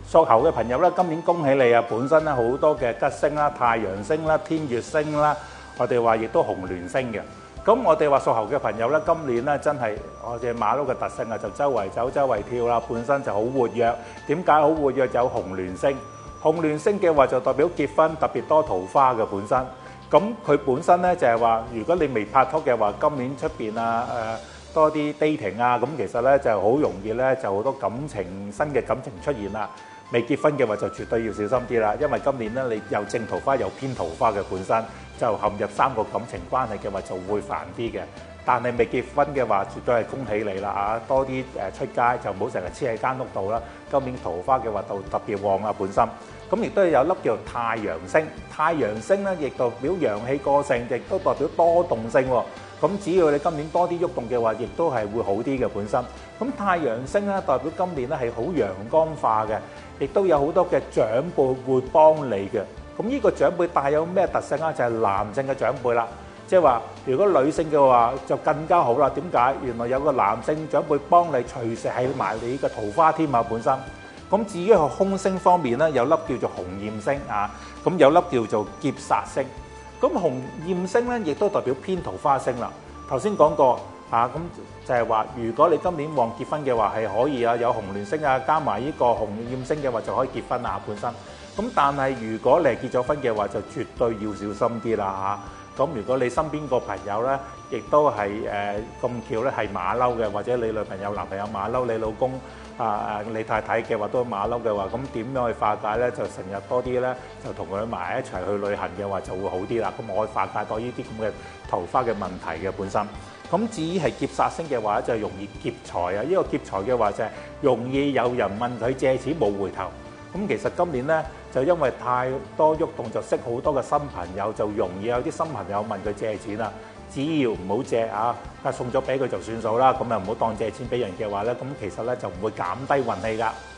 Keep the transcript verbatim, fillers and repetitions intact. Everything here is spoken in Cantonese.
屬猴嘅朋友咧，今年恭喜你啊！本身咧好多嘅吉星啦、太陽星啦、天月星啦，我哋話亦都紅鸞星嘅。咁我哋話屬猴嘅朋友咧，今年咧真係我哋馬騮嘅特性啊，就周圍走、周圍跳啦，本身就好活躍。點解好活躍？有紅鸞星，紅鸞星嘅話就代表結婚，特別多桃花嘅本身。咁佢本身咧就係話，如果你未拍拖嘅話，今年出邊啊誒多啲 dating 啊，咁其實咧就好容易咧就好多感情新嘅感情出現啦。未結婚嘅話就絕對要小心啲啦，因為今年咧你有正桃花有偏桃花嘅本身，就陷入三個感情關係嘅話就會煩啲嘅。但係未結婚嘅話，絕對係恭喜你啦嚇！多啲誒出街就唔好成日黐喺間屋度啦。今年桃花嘅話就特別旺啊本身。咁亦都有粒叫做太陽星，太陽星咧亦代表陽氣過盛，亦都代表多動性喎。咁只要你今年多啲喐動嘅話，亦都係會好啲嘅本身。咁太陽星咧代表今年咧係好陽光化嘅，亦都有好多嘅長輩會幫你嘅。咁呢個長輩帶有咩特性啊？就係男性嘅長輩啦。即係話，如果女性嘅話就更加好啦。點解？原來有個男性長輩幫你，隨時係埋你嘅桃花添啊本身。咁至於係空星方面咧，有粒叫做紅焰星啊，咁有粒叫做劫煞星。咁紅焰星咧，亦都代表偏桃花星啦。頭先講過啊，咁就係話，如果你今年旺結婚嘅話，係可以啊，有紅鸞星啊，加埋呢個紅焰星嘅話，就可以結婚啊本身。咁但係如果你係結咗婚嘅話，就絕對要小心啲啦嚇。咁如果你身邊個朋友咧，亦都係誒咁巧咧係馬騮嘅，或者你女朋友、男朋友馬騮，你老公啊誒你太太嘅話都係馬騮嘅話，咁點樣去化解咧？就成日多啲咧，就同佢埋一齊去旅行嘅話就會好啲啦。咁我可以化解到呢啲咁嘅桃花嘅問題嘅本身。咁至於係劫煞星嘅話，就容易劫財啊！呢個劫財嘅話就係容易有人問佢借錢冇回頭。咁其實今年咧就因為太多喐動，就識好多嘅新朋友，就容易有啲新朋友問佢借錢啦。只要唔好借啊，送咗俾佢就算數啦。咁又唔好當借錢俾人嘅話咧，咁其實咧就唔會減低運氣㗎。